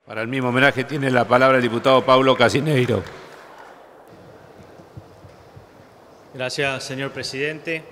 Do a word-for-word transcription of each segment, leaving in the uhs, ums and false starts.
Para el mismo homenaje tiene la palabra el diputado Paulo Casineiro. Gracias, señor presidente.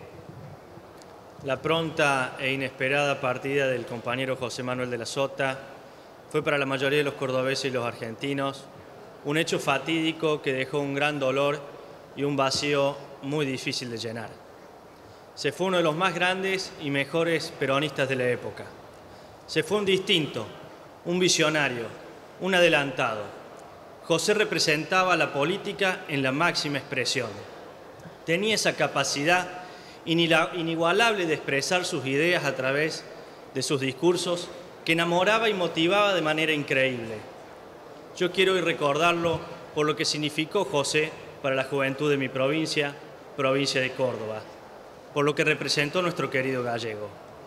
La pronta e inesperada partida del compañero José Manuel de la Sota fue para la mayoría de los cordobeses y los argentinos un hecho fatídico que dejó un gran dolor y un vacío muy difícil de llenar. Se fue uno de los más grandes y mejores peronistas de la época. Se fue un distinto, un visionario, un adelantado. José representaba la política en la máxima expresión. Tenía esa capacidad inigualable de expresar sus ideas a través de sus discursos que enamoraba y motivaba de manera increíble. Yo quiero hoy recordarlo por lo que significó José para la juventud de mi provincia, provincia de Córdoba, por lo que representó nuestro querido gallego.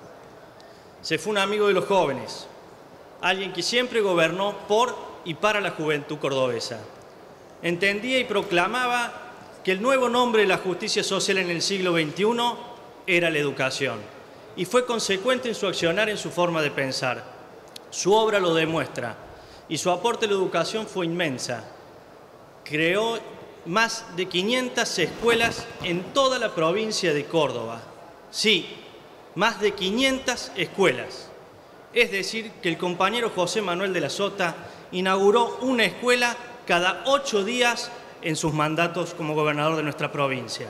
Se fue un amigo de los jóvenes, alguien que siempre gobernó por y para la juventud cordobesa. Entendía y proclamaba que el nuevo nombre de la justicia social en el siglo veintiuno era la educación, y fue consecuente en su accionar, en su forma de pensar. Su obra lo demuestra, y su aporte a la educación fue inmensa. Creó más de quinientas escuelas en toda la provincia de Córdoba. Sí, más de quinientas escuelas. Es decir, que el compañero José Manuel de la Sota inauguró una escuela cada ocho días en sus mandatos como gobernador de nuestra provincia.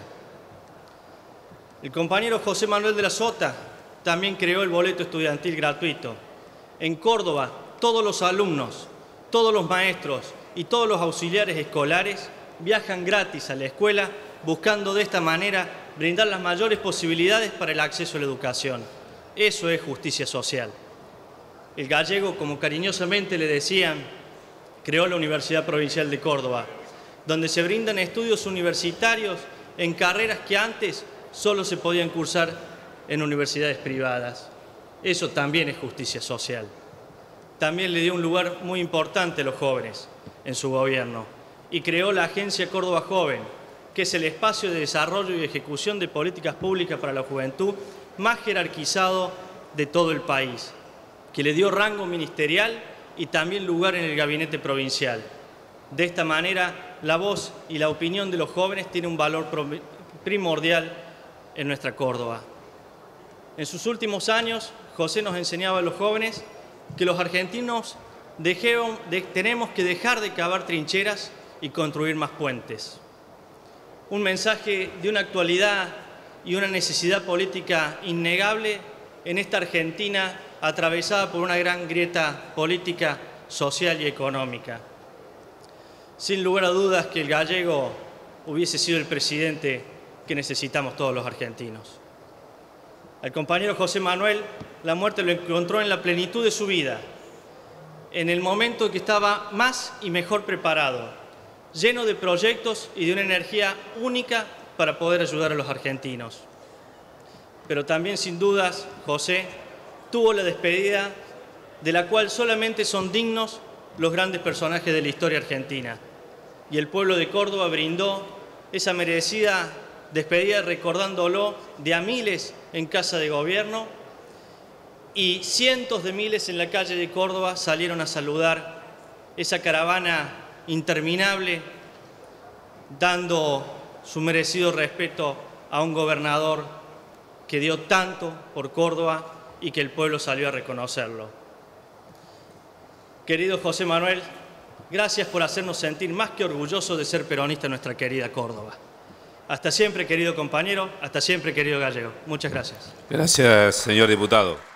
El compañero José Manuel de la Sota también creó el boleto estudiantil gratuito. En Córdoba, todos los alumnos, todos los maestros y todos los auxiliares escolares viajan gratis a la escuela, buscando de esta manera brindar las mayores posibilidades para el acceso a la educación. Eso es justicia social. El gallego, como cariñosamente le decían, creó la Universidad Provincial de Córdoba, donde se brindan estudios universitarios en carreras que antes solo se podían cursar en universidades privadas. Eso también es justicia social. También le dio un lugar muy importante a los jóvenes en su gobierno y creó la Agencia Córdoba Joven, que es el espacio de desarrollo y ejecución de políticas públicas para la juventud más jerarquizado de todo el país, que le dio rango ministerial y también lugar en el gabinete provincial. De esta manera, la voz y la opinión de los jóvenes tiene un valor primordial en nuestra Córdoba. En sus últimos años, José nos enseñaba a los jóvenes que los argentinos dejemos, de, tenemos que dejar de cavar trincheras y construir más puentes. Un mensaje de una actualidad y una necesidad política innegable en esta Argentina atravesada por una gran grieta política, social y económica. Sin lugar a dudas que el gallego hubiese sido el presidente que necesitamos todos los argentinos. Al compañero José Manuel, la muerte lo encontró en la plenitud de su vida, en el momento que estaba más y mejor preparado, lleno de proyectos y de una energía única para poder ayudar a los argentinos. Pero también, sin dudas, José tuvo la despedida de la cual solamente son dignos los grandes personajes de la historia argentina. Y el pueblo de Córdoba brindó esa merecida despedida recordándolo de a miles en casa de gobierno, y cientos de miles en la calle de Córdoba salieron a saludar esa caravana interminable, dando su merecido respeto a un gobernador que dio tanto por Córdoba y que el pueblo salió a reconocerlo. Querido José Manuel, gracias por hacernos sentir más que orgullosos de ser peronistas en nuestra querida Córdoba. Hasta siempre, querido compañero, hasta siempre, querido gallego. Muchas gracias. Gracias, señor diputado.